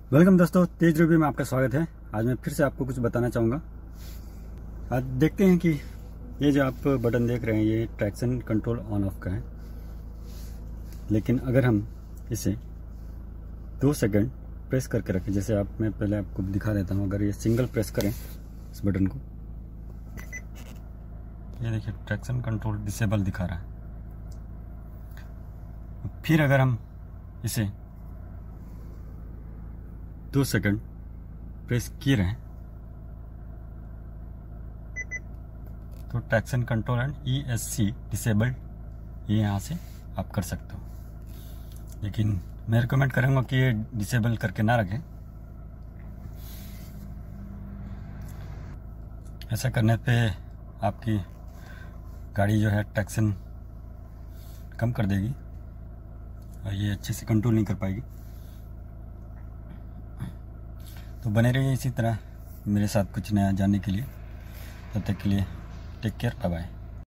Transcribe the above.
Welcome दोस्तों, तेज review में आपका स्वागत है। आज मैं फिर से आपको कुछ बताना चाहूँगा। आज देखते हैं कि ये जो आप बटन देख रहे हैं ये ट्रैक्शन कंट्रोल ऑन ऑफ का है, लेकिन अगर हम इसे 2 सेकंड प्रेस करके रखें, जैसे मैं पहले आपको दिखा देता हूँ। अगर ये सिंगल प्रेस करें इस बटन को, ये देखिए ट्रैक्शन कंट्रोल डिसेबल दिखा रहा है। फिर अगर हम इसे 2 सेकंड प्रेस किए रहें तो traction control and ESC disabled ये यहाँ से आप कर सकते हो, लेकिन मैं रिकमेंड करूँगा कि ये डिसेबल करके ना रखें। ऐसा करने पे आपकी गाड़ी जो है ट्रैक्शन कम कर देगी और ये अच्छे से कंट्रोल नहीं कर पाएगी। तो बने रहिए इसी तरह मेरे साथ कुछ नया जानने के लिए। तब तक के लिए टेक केयर, बाय बाय।